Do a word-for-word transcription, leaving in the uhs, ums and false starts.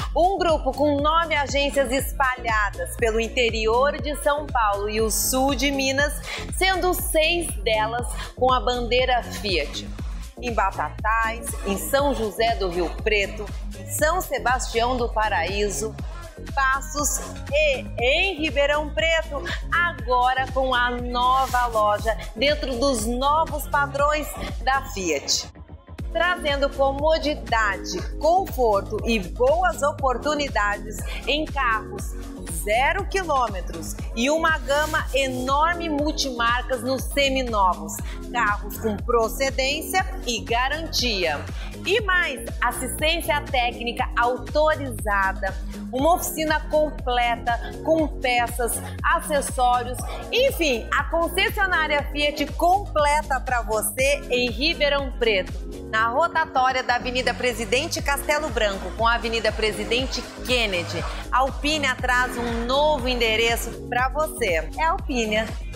Um grupo com nove agências espalhadas pelo interior de São Paulo e o sul de Minas, sendo seis delas com a bandeira Fiat. Em Batatais, em São José do Rio Preto, em São Sebastião do Paraíso, Passos e em Ribeirão Preto, agora com a nova loja dentro dos novos padrões da Fiat. Trazendo comodidade, conforto e boas oportunidades em carros zero quilômetros e uma gama enorme multimarcas nos seminovos, carros com procedência e garantia. E mais, assistência técnica autorizada, uma oficina completa com peças, acessórios, enfim, a concessionária Fiat completa para você em Ribeirão Preto, na rotatória da Avenida Presidente Castelo Branco com a Avenida Presidente Kennedy. A Alpine traz um novo endereço para você. É a Alpine.